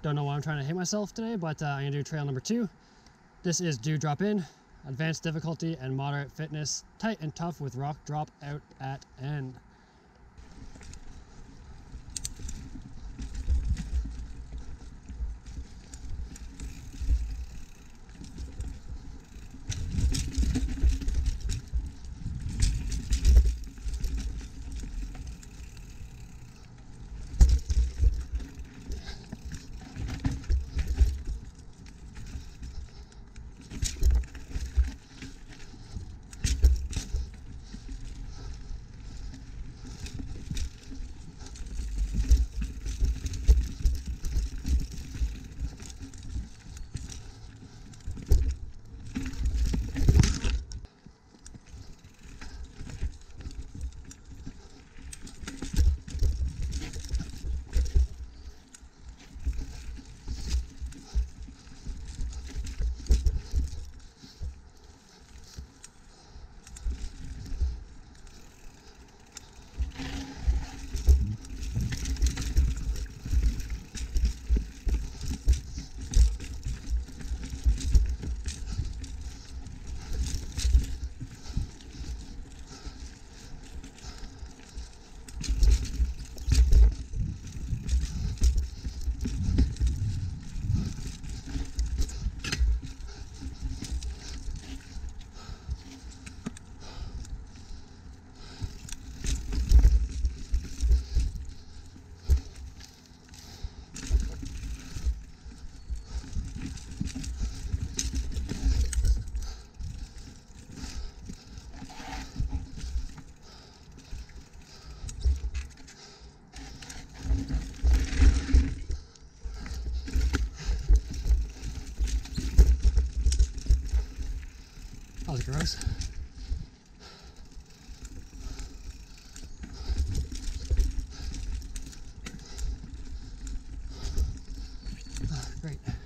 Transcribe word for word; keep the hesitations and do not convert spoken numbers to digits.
Don't know why I'm trying to hit myself today, but uh, I'm gonna do trail number two. This is do drop in, advanced difficulty and moderate fitness, tight and tough with rock drop out at end. That was gross. Oh, great.